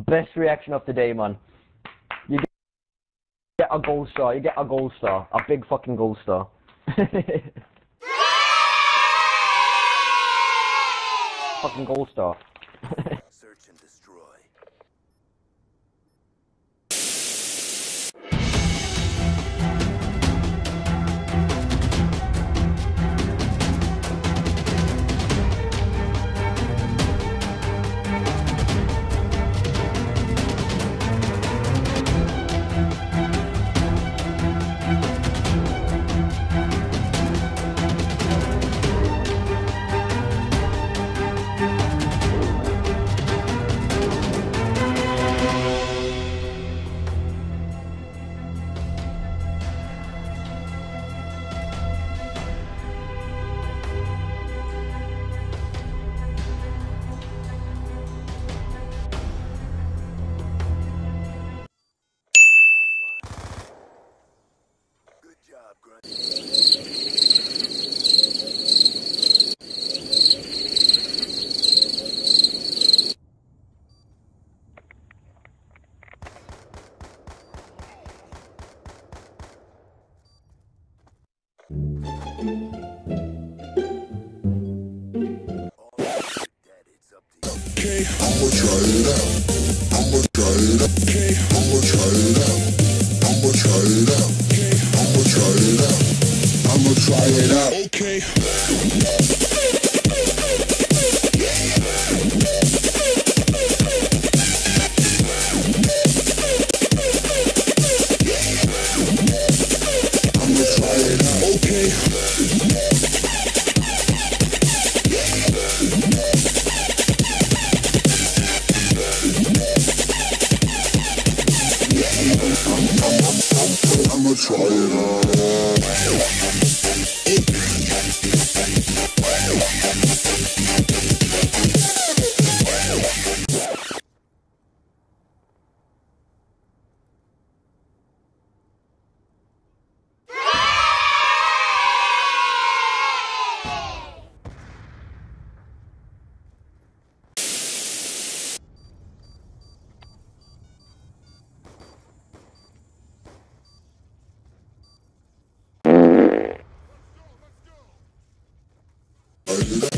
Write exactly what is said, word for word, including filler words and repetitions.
best reaction of the day, man. You get a gold star. You get a gold star. A big fucking gold star. Fucking gold star. Search and destroy. Okay, I'ma try it out. I'ma try it out. Okay, I'ma try it out. I'ma try it out. Okay, I'ma try it out. I'ma try it out. Okay. I'ma try it out. Okay. I'ma try it out. Let's go.